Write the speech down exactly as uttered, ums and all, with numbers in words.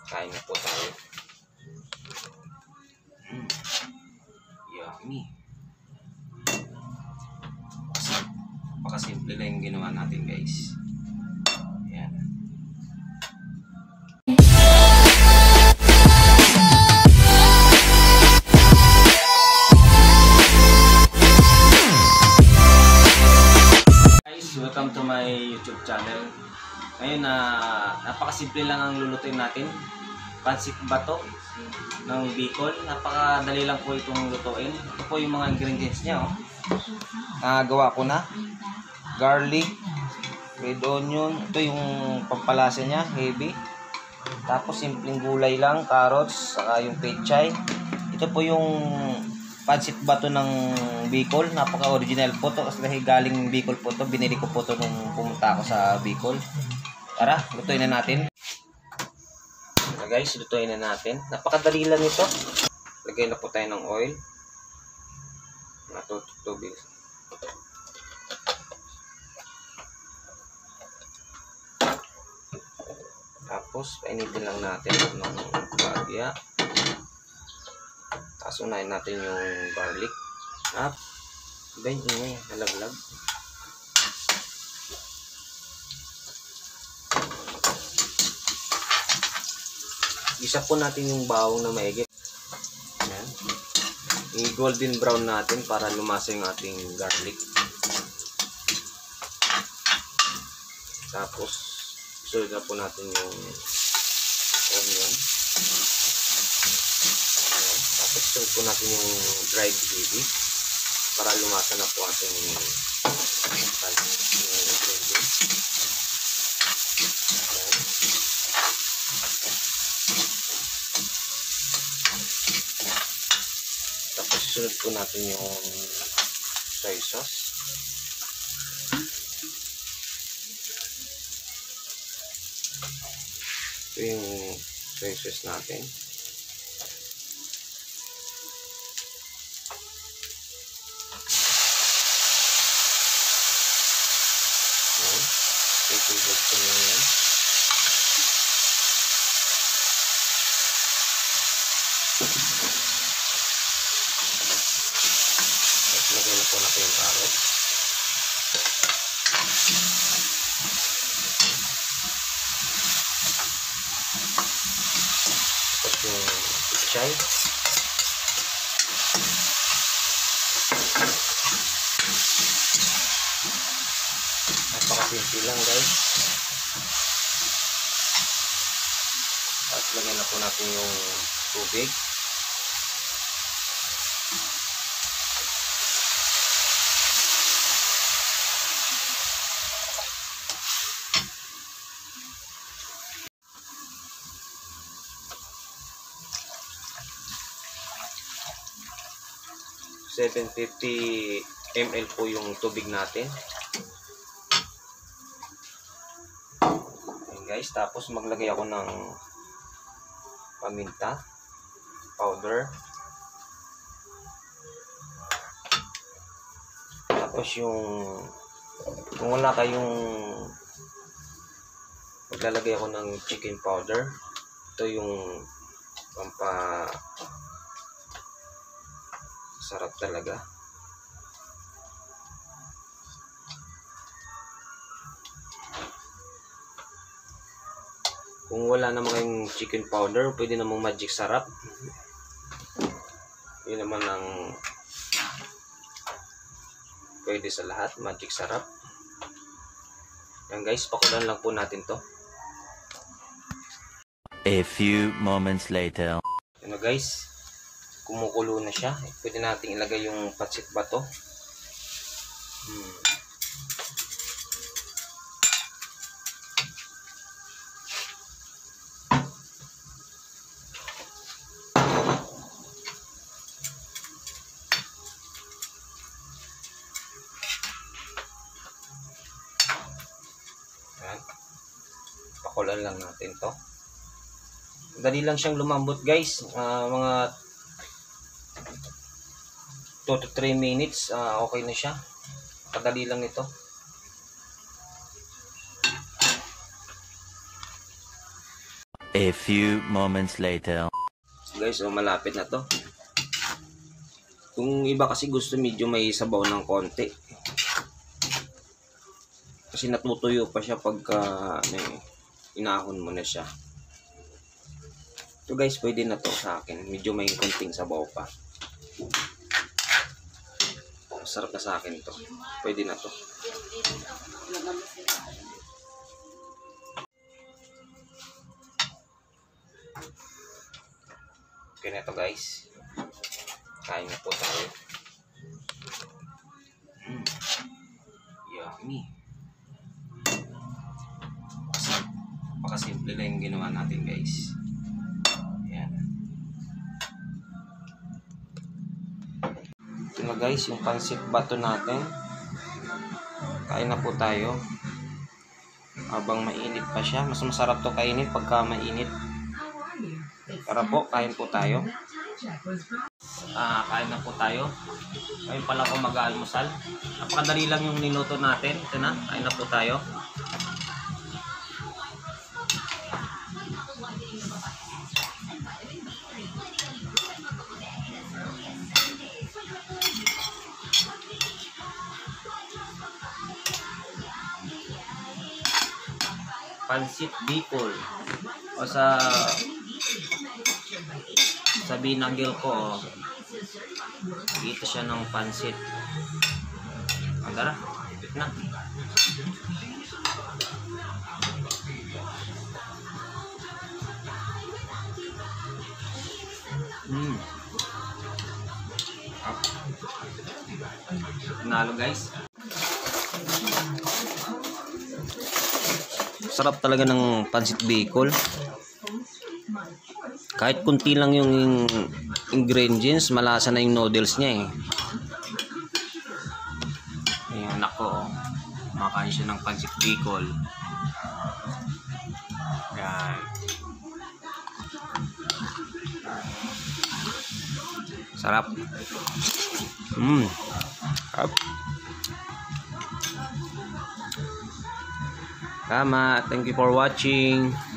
Kain na po tayo. Mm. Yummy. Pakasimple lang yung ginawa natin, guys. Ayan. Guys, welcome to my YouTube channel. Ngayon na uh, napakasimple lang ang lulutuin natin. Pansit bato ng Bicol. Napakadali lang po itong lutuin. Ito po yung mga ingredients niya. Oh. Nagawa ko na. Garlic, red onion. Ito yung pampalasa niya, heavy. Tapos simpleng gulay lang, carrots, saka yung pechay. Ito po yung pansit bato ng Bicol. Napaka-original po to kasi galing Bicol po to. Binili ko po to nung pumunta ako sa Bicol. Tara, lutuin na natin. So guys, lutuin na natin. Napakadali lang ito. Lagay na po tayo ng oil. Natutubig. Tapos, painitin lang natin ng bagya. Tapos, unahin natin yung garlic. Up. Iba yung ingay. Nalaglag. Isa po natin yung bawang na maigit. Ayan. I-golden brown natin para lumasa yung ating garlic. Tapos, isunod na po natin yung onion. Ayan. Tapos, isunod po natin yung dried chili para lumasa na po ating ingredients. Tapos sunod po natin yung soy sauce. Ito yung soy sauce natin. Ayan. Ito ko lang yan. Lagay na po natin yung carrot. Tapos yung pechay. Napakasimple lang, guys. Tapos lagay na po natin yung tubig. seven fifty milliliters po yung tubig natin. Ayan guys, tapos maglagay ako ng paminta powder. Tapos yung kung wala kayong maglalagay ako ng chicken powder. Ito yung pampa sarap talaga. Kung wala naman kayong chicken powder, pwede namang magic sarap. Yun naman ang pwede sa lahat, magic sarap. Yan guys, pakulan lang po natin to. A few moments later. Ano guys, kumukulo na siya. Pwede natin ilagay yung pansit bato. Hmm. Ayan. Pakulan lang natin to. Dali lang siyang lumambot guys. Uh, mga two to three minutes, uh, okay na siya. Kadali lang ito. A few moments later. Guys, oh, malapit na to. Kung iba kasi gusto medyo may sabaw ng konti. Kasi natutuyo pa siya pagka may inahon mo na siya. So guys, pwede na to sa akin. Medyo may konting sabaw pa. Sarap na sa akin to. Pwede na to. Okay na to guys. Kain na po tayo. Mm. Yummy. Pakasimple lang yung ginawa natin guys. Ayan. Ito na guys, yung pancit bato natin. Kain na po tayo. Habang mainit pa siya. Mas masarap to kainin pagka mainit. Tara po, kain po tayo. Ah, kain na po tayo. Ngayon pala ako mag-aalmusal. Napakadali lang yung niluto natin. Ito na, kain na po tayo. Pancit Bicol. O sa sa binagil ko, oh, dito siya ng pancit. Agara, ipit na. Hmm. Nalo guys. Sarap talaga ng pancit Bicol. Kahit kunti lang yung ingredients, malasa na yung noodles niya eh. Ayan, nako. Makain siya ng pancit Bicol. Ayan. Sarap. Mmm. Sarap. Tama. Thank you for watching.